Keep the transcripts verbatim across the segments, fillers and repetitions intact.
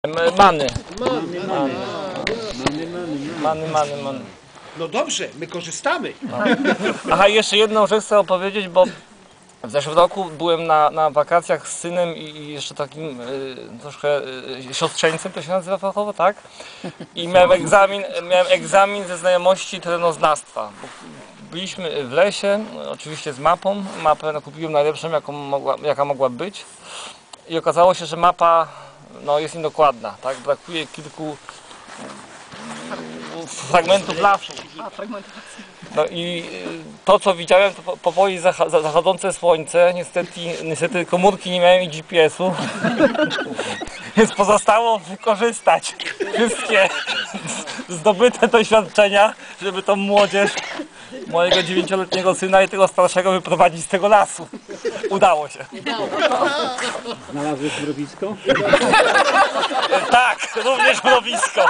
Many. Many, Many, many, many. No dobrze, my korzystamy. No. Aha, jeszcze jedną rzecz chcę opowiedzieć, bo w zeszłym roku byłem na, na wakacjach z synem i jeszcze takim y, troszkę y, siostrzeńcem, to się nazywa fachowo, tak? I miałem egzamin, miałem egzamin ze znajomości terenoznawstwa. Byliśmy w lesie, oczywiście z mapą. Mapę kupiłem najlepszą, jaką mogła, jaka mogła być. I okazało się, że mapa no, jest niedokładna, tak? Brakuje kilku fragmentów lasu. No i to, co widziałem, to powoli zachodzące słońce. Niestety, niestety komórki nie miałem i G P S u. Więc pozostało wykorzystać wszystkie zdobyte doświadczenia, żeby tą młodzież, mojego dziewięcioletniego syna i tego starszego wyprowadzić z tego lasu. Udało się. Znalazłeś mrowisko? Tak, również mrowisko.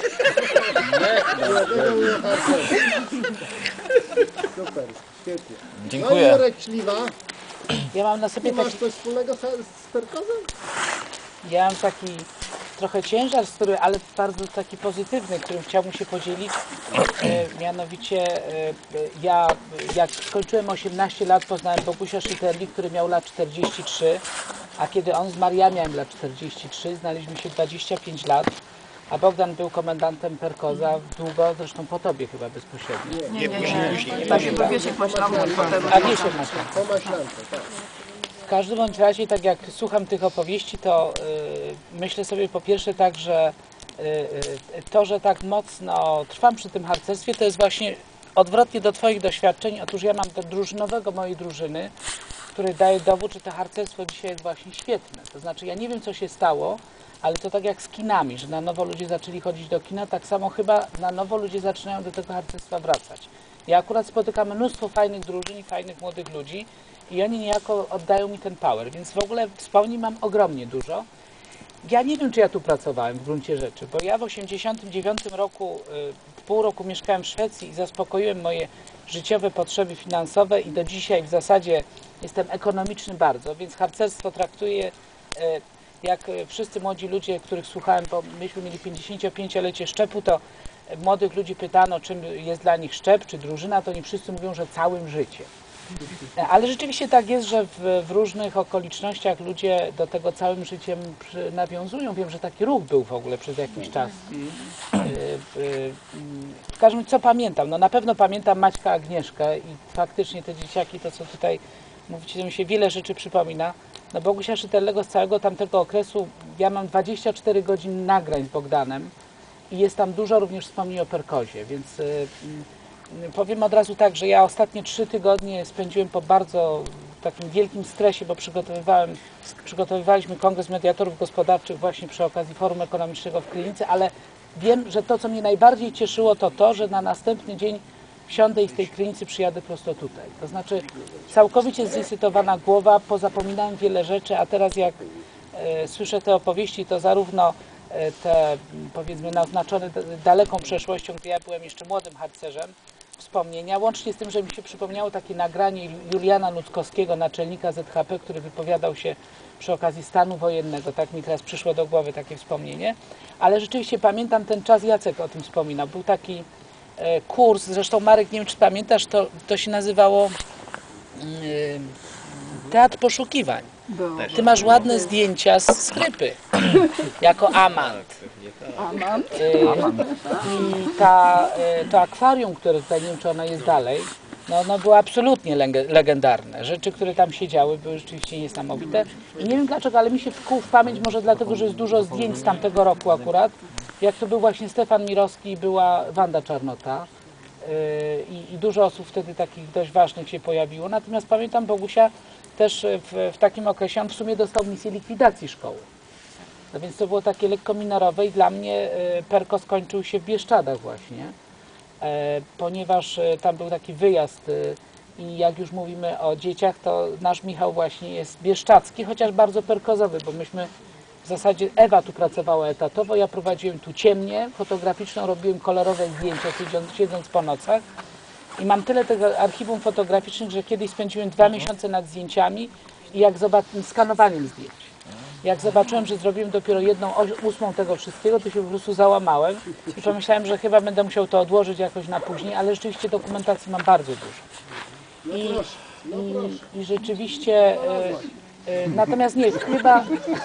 Super, świetnie. Dziękuję. No Jurek Śliwa, Ja mam na sobie ty masz taki, coś wspólnego z, z Perkozem? ja mam taki trochę ciężar, z który, ale bardzo taki pozytywny, którym chciałbym się podzielić. E, mianowicie e, ja jak skończyłem osiemnaście lat, poznałem Bogusia Szyterli, który miał lat czterdzieści trzy, a kiedy on zmarł, ja miałem lat czterdzieści trzy, znaliśmy się dwadzieścia pięć lat. A Bogdan był komendantem Perkoza długo, zresztą po tobie chyba bezpośrednio. Nie, później, później. Najpierw był Wiesiek Maślanka, potem... A Wiesiek Maślanka. Po Maślance, tak. W każdym bądź razie, tak jak słucham tych opowieści, to yy, myślę sobie po pierwsze tak, że yy, yy, to, że tak mocno trwam przy tym harcerstwie, to jest właśnie odwrotnie do twoich doświadczeń. Otóż ja mam do drużynowego mojej drużyny, który daje dowód, że to harcerstwo dzisiaj jest właśnie świetne. To znaczy, ja nie wiem, co się stało, ale to tak jak z kinami, że na nowo ludzie zaczęli chodzić do kina, tak samo chyba na nowo ludzie zaczynają do tego harcerstwa wracać. Ja akurat spotykam mnóstwo fajnych drużyn i fajnych młodych ludzi i oni niejako oddają mi ten power, więc w ogóle wspomnień mam ogromnie dużo. Ja nie wiem, czy ja tu pracowałem w gruncie rzeczy, bo ja w osiemdziesiątym dziewiątym roku, y, pół roku mieszkałem w Szwecji i zaspokoiłem moje życiowe potrzeby finansowe i do dzisiaj w zasadzie jestem ekonomiczny bardzo, więc harcerstwo traktuję y, jak wszyscy młodzi ludzie, których słuchałem, bo myśmy mieli pięćdziesięciopięciolecie szczepu, to młodych ludzi pytano, czym jest dla nich szczep, czy drużyna, to oni wszyscy mówią, że całym życiem. Ale rzeczywiście tak jest, że w, w różnych okolicznościach ludzie do tego całym życiem przy, nawiązują. Wiem, że taki ruch był w ogóle przez jakiś czas. W każdym razie, co pamiętam? No na pewno pamiętam Maćka, Agnieszkę i faktycznie te dzieciaki, to co tutaj mówicie, to mi się wiele rzeczy przypomina. No Bogusia Szyterlego z całego tamtego okresu, ja mam dwadzieścia cztery godziny nagrań z Bogdanem i jest tam dużo również wspomnień o Perkozie, więc y, y, powiem od razu tak, że ja ostatnie trzy tygodnie spędziłem po bardzo takim wielkim stresie, bo przygotowywałem, przygotowywaliśmy Kongres Mediatorów Gospodarczych właśnie przy okazji Forum Ekonomicznego w Krynicy, ale wiem, że to, co mnie najbardziej cieszyło, to to, że na następny dzień wsiądę i z tej Krynicy przyjadę prosto tutaj. To znaczy całkowicie zirytowana głowa, pozapominałem wiele rzeczy, a teraz jak e, słyszę te opowieści, to zarówno e, te powiedzmy naznaczone daleką przeszłością, gdy ja byłem jeszcze młodym harcerzem, wspomnienia, łącznie z tym, że mi się przypomniało takie nagranie Juliana Nuckowskiego, naczelnika Z H P, który wypowiadał się przy okazji stanu wojennego. Tak mi teraz przyszło do głowy takie wspomnienie. Ale rzeczywiście pamiętam ten czas, Jacek o tym wspominał. Był taki kurs, zresztą Marek, nie wiem czy pamiętasz, to, to się nazywało yy, Teatr Poszukiwań. Ty masz ładne zdjęcia z skrypy, jako amant. Yy, I ta, yy, to akwarium, które tutaj, nie wiem czy ono jest dalej, no, no było absolutnie legendarne. Rzeczy, które tam się działy, były rzeczywiście niesamowite. I nie wiem dlaczego, ale mi się wkuł w pamięć, może dlatego, że jest dużo zdjęć z tamtego roku akurat, jak to był właśnie Stefan Mirowski i była Wanda Czarnota yy, i, i dużo osób wtedy takich dość ważnych się pojawiło. Natomiast pamiętam Bogusia też w, w takim okresie, on w sumie dostał misję likwidacji szkoły. No więc to było takie lekko minorowe i dla mnie yy, Perko skończył się w Bieszczadach właśnie, yy, ponieważ yy, tam był taki wyjazd yy, i jak już mówimy o dzieciach, to nasz Michał właśnie jest bieszczadzki, chociaż bardzo perkozowy, bo myśmy w zasadzie Ewa tu pracowała etatowo, ja prowadziłem tu ciemnię fotograficzną, robiłem kolorowe zdjęcia, siedząc, siedząc po nocach i mam tyle tego archiwum fotograficznych, że kiedyś spędziłem dwa miesiące nad zdjęciami i jak zobaczyłem skanowaniem zdjęć. Jak zobaczyłem, że zrobiłem dopiero jedną oś- ósmą tego wszystkiego, to się po prostu załamałem i pomyślałem, że chyba będę musiał to odłożyć jakoś na później, ale rzeczywiście dokumentacji mam bardzo dużo. I, i, i rzeczywiście, e, e, natomiast nie, chyba...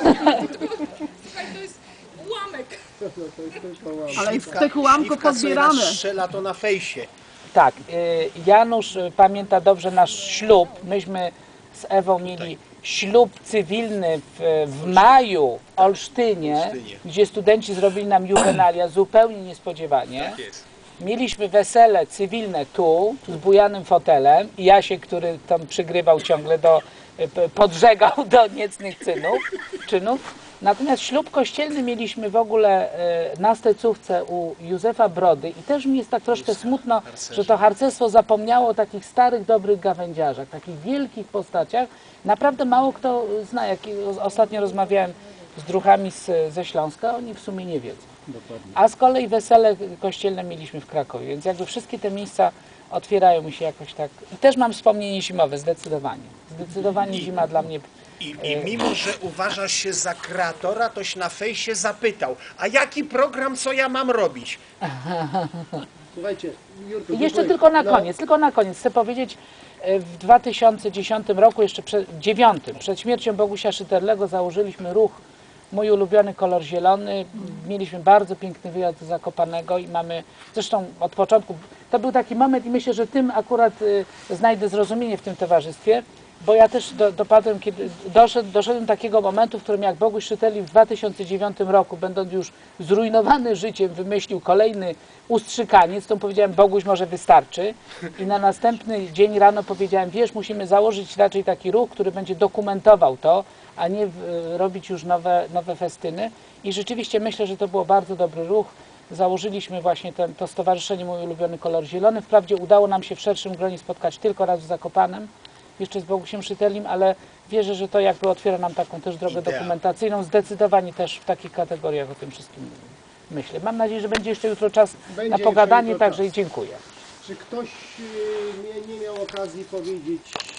Ale i w tych ułamku Śliwka sobie pozbierane. strzela to na fejsie. Tak, y, Janusz y, pamięta dobrze nasz ślub. Myśmy z Ewą mieli ślub cywilny w, w maju w Olsztynie, Olsztynie. gdzie studenci zrobili nam juwenalia zupełnie niespodziewanie. Mieliśmy wesele cywilne tu, z bujanym fotelem i Jasiek, który tam przygrywał ciągle do, y, p- podżegał do niecnych czynów, czynów. Natomiast ślub kościelny mieliśmy w ogóle e, na Stecówce u Józefa Brody i też mi jest tak troszkę smutno, że to harcerstwo zapomniało o takich starych, dobrych gawędziarzach, takich wielkich postaciach. Naprawdę mało kto zna. Jak ostatnio rozmawiałem z druchami z, ze Śląska, oni w sumie nie wiedzą. A z kolei wesele kościelne mieliśmy w Krakowie, więc jakby wszystkie te miejsca otwierają mi się jakoś tak. I też mam wspomnienie zimowe, zdecydowanie. Zdecydowanie zima dla mnie... I, I mimo, że uważasz się za kreatora, toś na fejsie zapytał, a jaki program, co ja mam robić? Słuchajcie, Jurku, I jeszcze dziękuję. tylko na No, koniec, tylko na koniec chcę powiedzieć, e, w dwa tysiące dziesiątym roku, jeszcze przed, dziewiątym, przed śmiercią Bogusia Szyderlego założyliśmy ruch Mój ulubiony kolor zielony. Mieliśmy bardzo piękny wyjazd do Zakopanego i mamy, zresztą od początku, to był taki moment i myślę, że tym akurat y, znajdę zrozumienie w tym towarzystwie, bo ja też do, dopadłem, kiedy doszedł, doszedłem do takiego momentu, w którym jak Boguś Szyderli w dwa tysiące dziewiątym roku, będąc już zrujnowany życiem, wymyślił kolejny ustrzykaniec, to powiedziałem, Boguś, może wystarczy. I na następny dzień rano powiedziałem, wiesz, musimy założyć raczej taki ruch, który będzie dokumentował to, a nie w, robić już nowe, nowe festyny. I rzeczywiście myślę, że to był bardzo dobry ruch. Założyliśmy właśnie ten, to stowarzyszenie Mój ulubiony kolor zielony. Wprawdzie udało nam się w szerszym gronie spotkać tylko raz w Zakopanem, jeszcze z Bogusiem Szyderlim, ale wierzę, że to jakby otwiera nam taką też drogę Idea. dokumentacyjną. Zdecydowanie też w takich kategoriach o tym wszystkim myślę. Mam nadzieję, że będzie jeszcze jutro czas Będzie na jeszcze pogadanie, jutro także czas. i dziękuję. Czy ktoś y, nie, nie miał okazji powiedzieć